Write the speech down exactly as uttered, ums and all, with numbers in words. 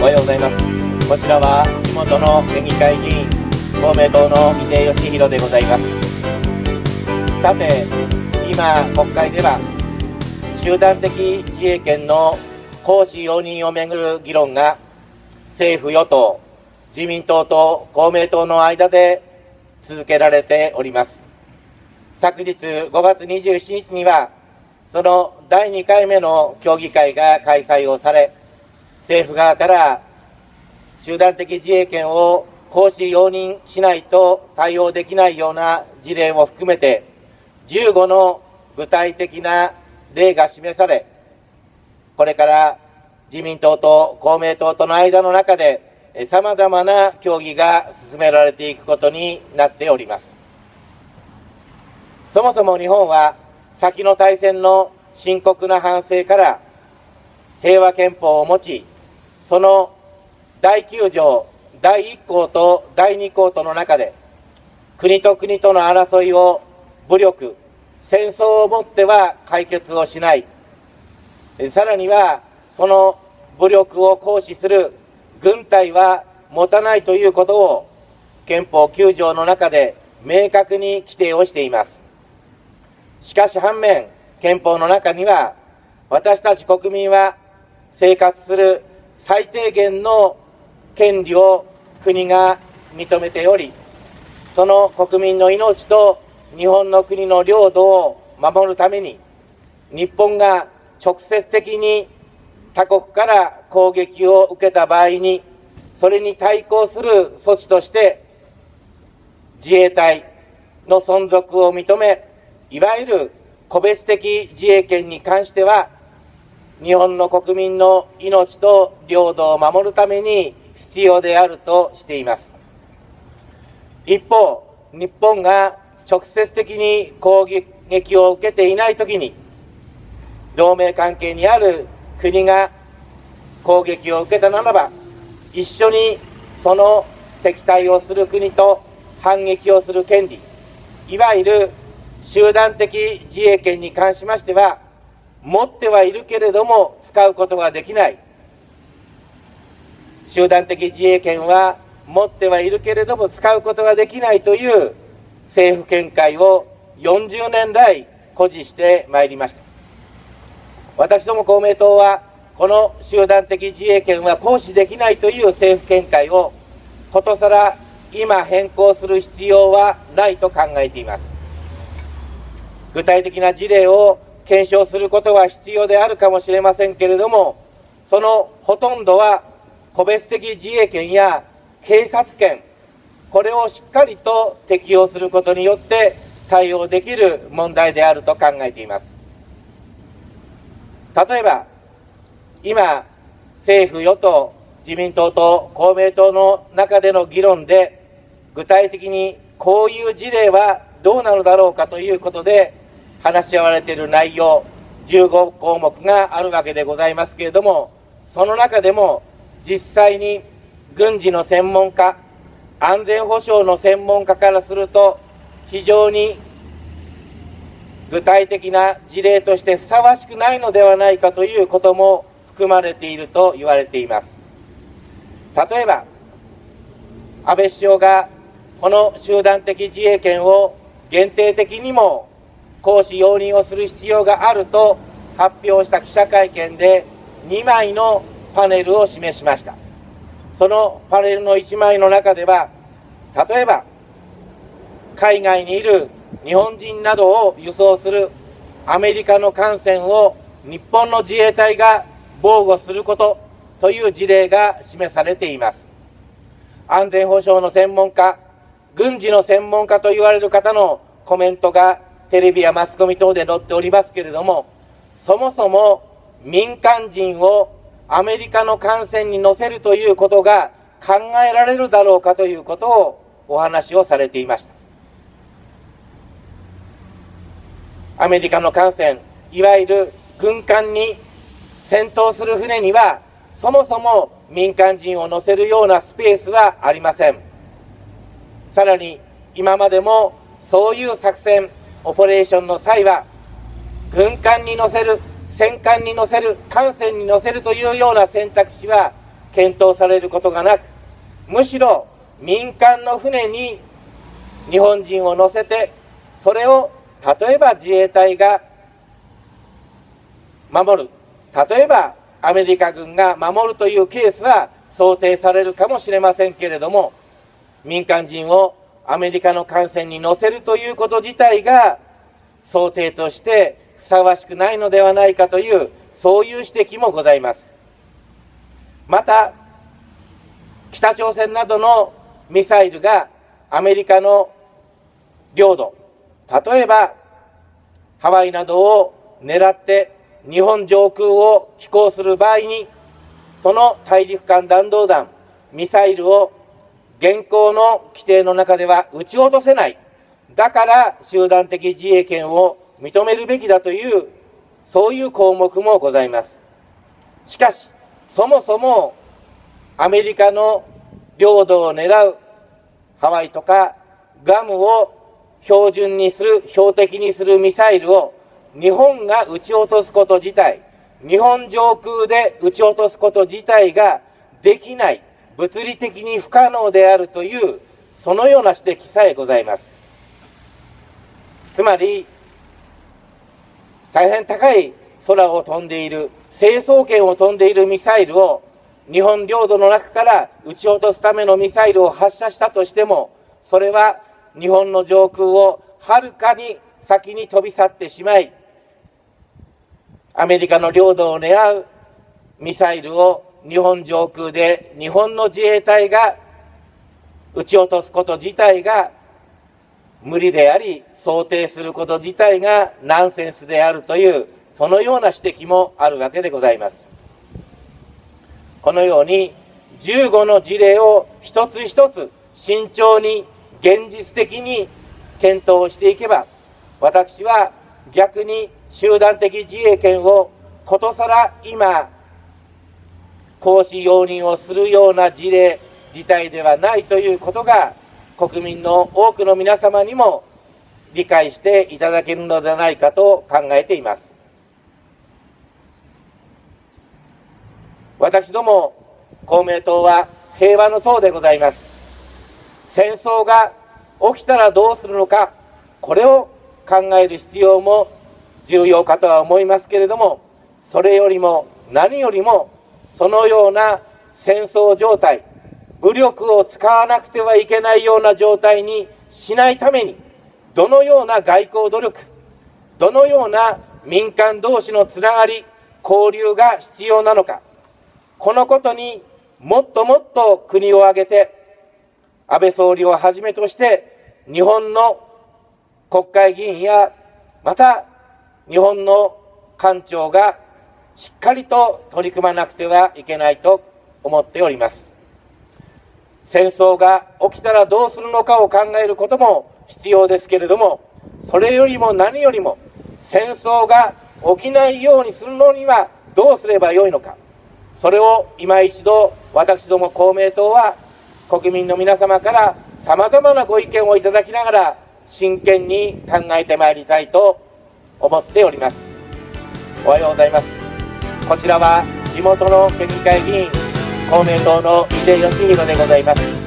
おはようございます。こちらは地元の県議会議員、公明党の井手義弘でございます。さて、今国会では集団的自衛権の行使容認をめぐる議論が政府与党、自民党と公明党の間で続けられております。昨日ごがつにじゅうしちにちにはそのだいにかいめの協議会が開催をされ、政府側から集団的自衛権を行使容認しないと対応できないような事例も含めてじゅうごの具体的な例が示され、これから自民党と公明党との間の中でさまざまな協議が進められていくことになっております。そもそも日本は先の大戦の深刻な反省から平和憲法を持ち、そのだいきゅうじょうだいいっこうとだいにこうとの中で国と国との争いを武力、戦争をもっては解決をしない、さらにはその武力を行使する軍隊は持たないということを憲法きゅうじょうの中で明確に規定をしています。しかし反面、憲法の中には私たち国民は生活する最低限の権利を国が認めており、その国民の命と日本の国の領土を守るために、日本が直接的に他国から攻撃を受けた場合に、それに対抗する措置として自衛隊の存続を認め、いわゆる個別的自衛権に関しては日本の国民の命と領土を守るために必要であるとしています。一方、日本が直接的に攻撃を受けていないときに、同盟関係にある国が攻撃を受けたならば、一緒にその敵対をする国と反撃をする権利、いわゆる集団的自衛権に関しましては、持ってはいるけれども使うことができない。集団的自衛権は持ってはいるけれども使うことができないという政府見解をよんじゅうねんらい誇示してまいりました。私ども公明党はこの集団的自衛権は行使できないという政府見解をことさら今変更する必要はないと考えています。具体的な事例を検証することは必要であるかもしれませんけれども、そのほとんどは個別的自衛権や警察権、これをしっかりと適用することによって対応できる問題であると考えています。例えば、今、政府・与党、自民党と公明党の中での議論で、具体的にこういう事例はどうなのだろうかということで話し合われている内容、じゅうごこうもくがあるわけでございますけれども、その中でも実際に軍事の専門家、安全保障の専門家からすると非常に具体的な事例としてふさわしくないのではないかということも含まれていると言われています。例えば、安倍首相がこの集団的自衛権を限定的にも行使容認をする必要があると発表した記者会見でにまいのパネルを示しました。そのパネルのいちまいの中では、例えば海外にいる日本人などを輸送するアメリカの艦船を日本の自衛隊が防護することという事例が示されています。安全保障の専門家、軍事の専門家と言われる方のコメントがテレビやマスコミ等で載っておりますけれども、そもそも民間人をアメリカの艦船に乗せるということが考えられるだろうかということをお話をされていました。アメリカの艦船、いわゆる軍艦に戦闘する船にはそもそも民間人を乗せるようなスペースはありません。さらに今までもそういう作戦、オペレーションの際は軍艦に乗せる、戦艦に乗せる、艦船に乗せるというような選択肢は検討されることがなく、むしろ民間の船に日本人を乗せて、それを例えば自衛隊が守る、例えばアメリカ軍が守るというケースは想定されるかもしれませんけれども、民間人をアメリカの艦船に乗せるということ自体が想定としてふさわしくないのではないかという、そういう指摘もございます。また、北朝鮮などのミサイルがアメリカの領土、例えばハワイなどを狙って日本上空を飛行する場合に、その大陸間弾道弾、ミサイルを現行の規定の中では撃ち落とせない。だから集団的自衛権を認めるべきだという、そういう項目もございます。しかし、そもそもアメリカの領土を狙うハワイとかグアムを標準にする、標的にするミサイルを日本が撃ち落とすこと自体、日本上空で撃ち落とすこと自体ができない、物理的に不可能であるという、そのような指摘さえございます。つまり、大変高い空を飛んでいる、成層圏を飛んでいるミサイルを日本領土の中から撃ち落とすためのミサイルを発射したとしても、それは日本の上空をはるかに先に飛び去ってしまい、アメリカの領土を狙うミサイルを日本上空で日本の自衛隊が撃ち落とすこと自体が無理であり、想定すること自体がナンセンスであるという、そのような指摘もあるわけでございます。このようにじゅうごの事例を一つ一つ慎重に現実的に検討していけば、私は逆に集団的自衛権をことさら今行使容認をするような事例事態ではないということが、国民の多くの皆様にも理解していただけるのではないかと考えています。私ども公明党は平和の党でございます。戦争が起きたらどうするのか、これを考える必要も重要かとは思いますけれども、それよりも何よりもそのような戦争状態、武力を使わなくてはいけないような状態にしないために、どのような外交努力、どのような民間同士のつながり、交流が必要なのか、このことにもっともっと国を挙げて、安倍総理をはじめとして日本の国会議員や、また日本の官庁がしっかりと取り組まなくてはいけないと思っております。戦争が起きたらどうするのかを考えることも必要ですけれども、それよりも何よりも戦争が起きないようにするのにはどうすればよいのか、それを今一度私ども公明党は国民の皆様からさまざまなご意見をいただきながら真剣に考えてまいりたいと思っております。おはようございます。こちらは地元の県議会議員公明党の井出義弘でございます。